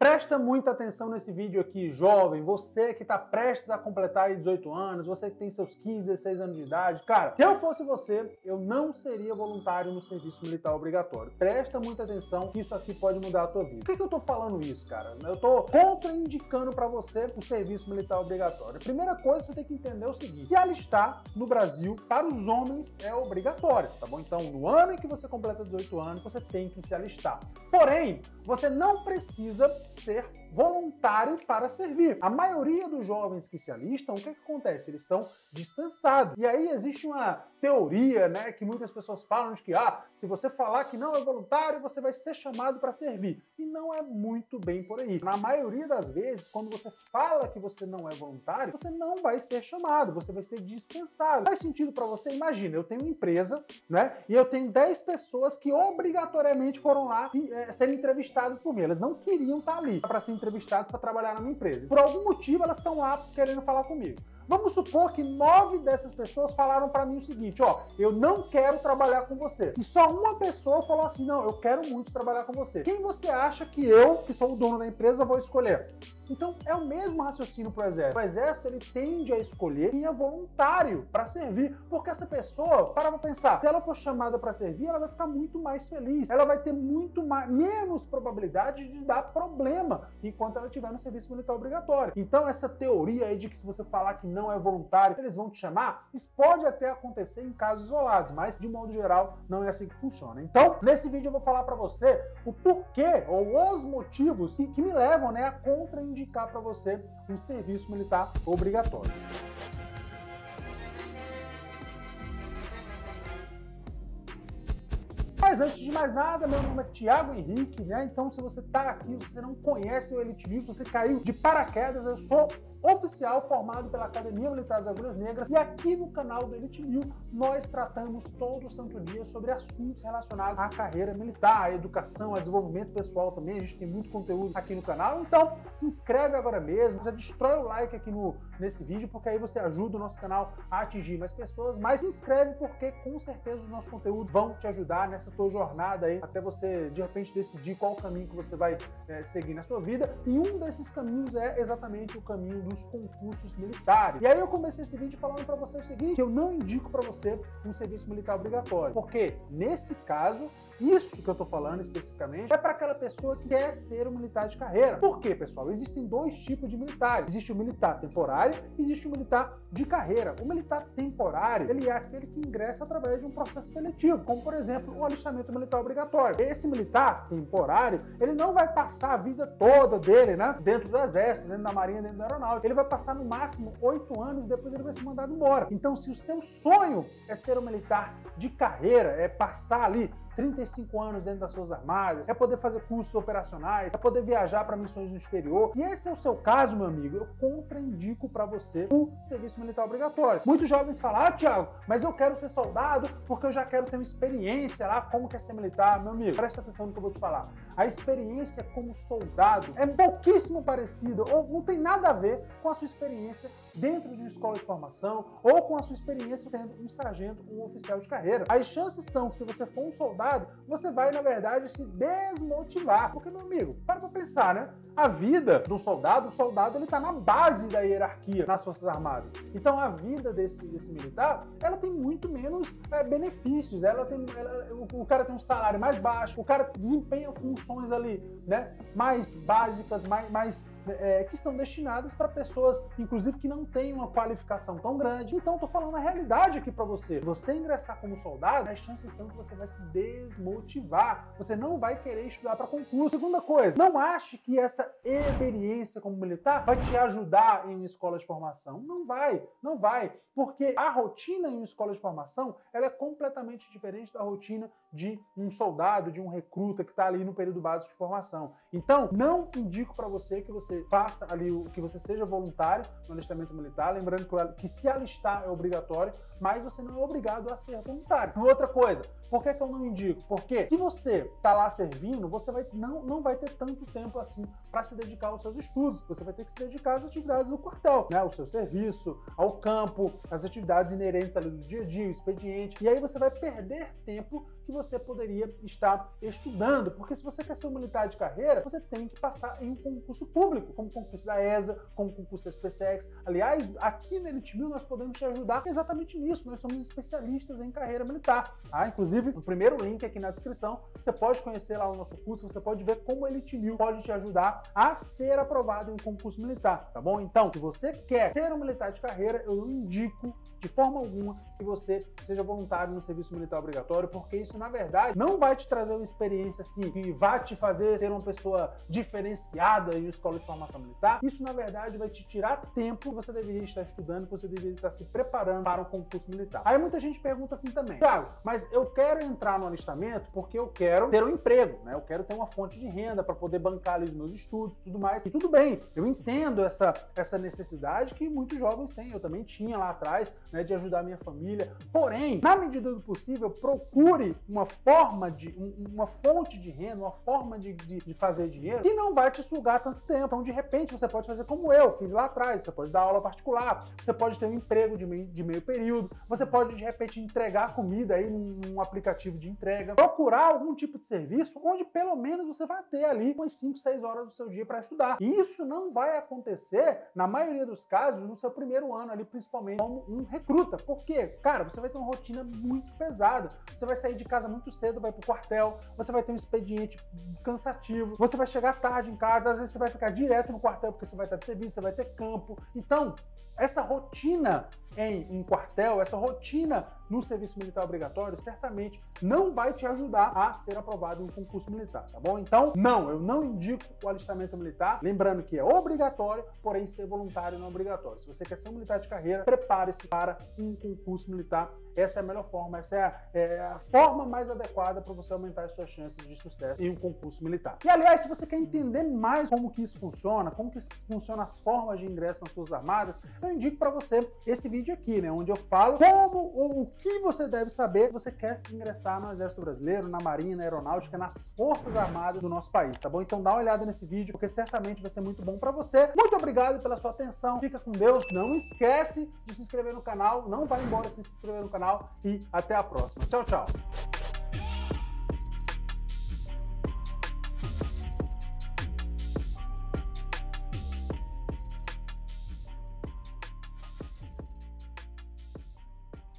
Presta muita atenção nesse vídeo aqui, jovem, você que está prestes a completar aí 18 anos, você que tem seus 15, 16 anos de idade. Cara, se eu fosse você, eu não seria voluntário no serviço militar obrigatório. Presta muita atenção que isso aqui pode mudar a tua vida. Por que eu tô falando isso, cara? Eu tô contraindicando para você o serviço militar obrigatório. A primeira coisa, você tem que entender o seguinte: se alistar no Brasil, para os homens, é obrigatório, tá bom? Então, no ano em que você completa 18 anos, você tem que se alistar. Porém, você não precisa ser voluntário para servir. A maioria dos jovens que se alistam, o que acontece? Eles são dispensados. E aí existe uma teoria, né, que muitas pessoas falam de que, se você falar que não é voluntário, você vai ser chamado para servir. E não é muito bem por aí. Na maioria das vezes, quando você fala que você não é voluntário, você não vai ser chamado, você vai ser dispensado. Faz sentido para você? Imagina, eu tenho uma empresa, né, e eu tenho 10 pessoas que obrigatoriamente foram lá serem entrevistadas por mim. Elas não queriam estar ali para ser entrevistadas para trabalhar na minha empresa. Por algum motivo, elas estão lá querendo falar comigo. Vamos supor que 9 dessas pessoas falaram para mim o seguinte: eu não quero trabalhar com você. E só uma pessoa falou assim: não, eu quero muito trabalhar com você. Quem você acha que eu, que sou o dono da empresa, vou escolher? Então, é o mesmo raciocínio para o Exército. O Exército, ele tende a escolher quem é voluntário para servir, porque essa pessoa, para pensar, se ela for chamada para servir, ela vai ficar muito mais feliz, ela vai ter menos probabilidade de dar problema enquanto ela estiver no serviço militar obrigatório. Então, essa teoria aí de que se você falar que não é voluntário, eles vão te chamar, isso pode até acontecer em casos isolados, mas, de modo geral, não é assim que funciona. Então, nesse vídeo eu vou falar para você o porquê, ou os motivos que me levam, né, a contraindicar para você um serviço militar obrigatório. Mas antes de mais nada, meu nome é Thiago Henrique, né? Então, se você está aqui, você não conhece o Elite News, você caiu de paraquedas, eu sou oficial formado pela Academia Militar das Agulhas Negras, e aqui no canal do Elite News nós tratamos todo santo dia sobre assuntos relacionados à carreira militar, à educação, a desenvolvimento pessoal também. A gente tem muito conteúdo aqui no canal, então se inscreve agora mesmo, já destrói o like aqui nesse vídeo, porque aí você ajuda o nosso canal a atingir mais pessoas, mas se inscreve porque com certeza os nossos conteúdos vão te ajudar nessa tua jornada aí, até você de repente decidir qual o caminho que você vai seguir na sua vida, e um desses caminhos é exatamente o caminho dos concursos militares. E aí eu comecei esse vídeo falando para você o seguinte: que eu não indico para você um serviço militar obrigatório, porque nesse caso, isso que eu tô falando especificamente é para aquela pessoa que quer ser um militar de carreira. Por quê, pessoal? Existem dois tipos de militares. Existe o militar temporário e existe o militar de carreira. O militar temporário, ele é aquele que ingressa através de um processo seletivo, como, por exemplo, o alistamento militar obrigatório. Esse militar temporário, ele não vai passar a vida toda dele, né, dentro do Exército, dentro da Marinha, dentro da Aeronáutica. Ele vai passar no máximo 8 anos e depois ele vai ser mandado embora. Então, se o seu sonho é ser um militar de carreira, é passar ali 35 anos dentro das Forças Armadas, é poder fazer cursos operacionais, é poder viajar para missões no exterior, e esse é o seu caso, meu amigo, eu contraindico para você o serviço militar obrigatório. Muitos jovens falam: Thiago, mas eu quero ser soldado porque eu já quero ter uma experiência lá, como que é ser militar. Meu amigo, presta atenção no que eu vou te falar. A experiência como soldado é pouquíssimo parecida, ou não tem nada a ver com a sua experiência dentro de uma escola de formação, ou com a sua experiência sendo um sargento ou um oficial de carreira. As chances são que, se você for um soldado, você vai, na verdade, se desmotivar. Porque, meu amigo, para pensar, né? A vida do soldado, o soldado, ele tá na base da hierarquia nas Forças Armadas. Então, a vida desse militar, ela tem muito menos benefícios. O cara tem um salário mais baixo, o cara desempenha funções ali, né, mais básicas, que são destinadas para pessoas, inclusive, que não têm uma qualificação tão grande. Então, estou falando a realidade aqui para você. Você ingressar como soldado, as chances são que você vai se desmotivar. Você não vai querer estudar para concurso. Segunda coisa, não ache que essa experiência como militar vai te ajudar em uma escola de formação. Não vai, não vai. Porque a rotina em uma escola de formação, ela é completamente diferente da rotina de um soldado, de um recruta que está ali no período básico de formação. Então, não indico para você que você faça ali, que você seja voluntário no alistamento militar, lembrando que se alistar é obrigatório, mas você não é obrigado a ser voluntário. Outra coisa, por que eu não indico? Porque se você está lá servindo, você não vai ter tanto tempo assim para se dedicar aos seus estudos. Você vai ter que se dedicar às atividades do quartel, né? Ao seu serviço, ao campo, as atividades inerentes ali do dia a dia, o expediente. E aí você vai perder tempo que você poderia estar estudando, porque se você quer ser um militar de carreira, você tem que passar em um concurso público, como o concurso da ESA, como o concurso da SpaceX. Aliás, aqui na Elite 1000 nós podemos te ajudar exatamente nisso, nós somos especialistas em carreira militar. Inclusive, no primeiro link aqui na descrição, você pode conhecer lá o nosso curso, você pode ver como a Elite 1000 pode te ajudar a ser aprovado em um concurso militar, tá bom? Então, se você quer ser um militar de carreira, eu não indico de forma alguma que você seja voluntário no serviço militar obrigatório, porque isso, na verdade, não vai te trazer uma experiência assim, que vai te fazer ser uma pessoa diferenciada em escola de formação militar. Isso, na verdade, vai te tirar tempo que você deveria estar estudando, que você deveria estar se preparando para um concurso militar. Aí muita gente pergunta assim também: Thiago, mas eu quero entrar no alistamento porque eu quero ter um emprego, né? Eu quero ter uma fonte de renda para poder bancar ali os meus estudos e tudo mais. E tudo bem, eu entendo essa necessidade que muitos jovens têm. Eu também tinha lá atrás, né, de ajudar a minha família. Porém, na medida do possível, procure uma fonte de renda, uma forma de fazer dinheiro que não vai te sugar tanto tempo. Então, de repente, você pode fazer como eu fiz lá atrás. Você pode dar aula particular, você pode ter um emprego de meio período, você pode, de repente, entregar comida aí num aplicativo de entrega, procurar algum tipo de serviço onde, pelo menos, você vai ter ali umas 5, 6 horas do seu dia para estudar. E isso não vai acontecer, na maioria dos casos, no seu primeiro ano ali, principalmente como um recruta. Por quê? Cara, você vai ter uma rotina muito pesada. Você vai sair de casa muito cedo, vai pro quartel, você vai ter um expediente cansativo, você vai chegar tarde em casa, às vezes você vai ficar direto no quartel porque você vai estar de serviço, você vai ter campo. Então, essa rotina em um quartel, essa rotina no serviço militar obrigatório, certamente não vai te ajudar a ser aprovado em um concurso militar, tá bom? Então, não, eu não indico o alistamento militar, lembrando que é obrigatório, porém ser voluntário não é obrigatório. Se você quer ser um militar de carreira, prepare-se para um concurso militar. Essa é a melhor forma, essa é a forma mais adequada para você aumentar as suas chances de sucesso em um concurso militar. E, aliás, se você quer entender mais como que isso funciona, como que funcionam as formas de ingresso nas Forças Armadas, eu indico para você esse vídeo aqui, né, onde eu falo como ou o que você deve saber se você quer ingressar no Exército Brasileiro, na Marinha, na Aeronáutica, nas Forças Armadas do nosso país, tá bom? Então dá uma olhada nesse vídeo, porque certamente vai ser muito bom para você. Muito obrigado pela sua atenção, fica com Deus, não esquece de se inscrever no canal, não vai embora sem se inscrever no canal e até a próxima. Tchau, tchau!